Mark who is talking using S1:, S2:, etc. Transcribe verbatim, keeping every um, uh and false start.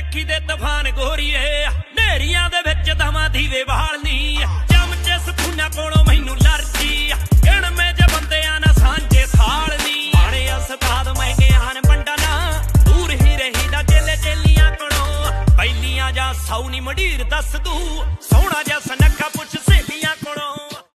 S1: ਵੇਖੀ ਦੇ ਤੂਫਾਨ ਗੋਰੀਏ ਨੇਰੀਆਂ ਦੇ ਵਿੱਚ ਦਵਾਂ ਦੀਵੇ ਬਾਲਨੀ ਚਮਚੇ ਸਪੂਨਾ ਕੋਲੋਂ ਮੈਨੂੰ ਲਰਜੀ ਗਿਣਵੇਂ ਜੇ ਬੰਦਿਆਂ ਨਾ ਸਾਂਝੇ ਸਾਲਨੀ ਬਾਣੇ ਉਸਤਾਦ ਮਹਿੰਗਿਆਨ ਪੰਡਾ ਨਾ ਦੂਰ ਹੀ ਰਹੀਦਾ ਚੇਲੇ ਚੇਲੀਆਂ ਕੋਲੋਂ ਪਹਿਲੀਆਂ ਜਾਂ ਸੌ ਨੀ ਮੰਡੀਰ ਦੱਸ ਤੂੰ ਸੋਹਣਾ ਜਿਹਾ ਸੁਨੱਖਾ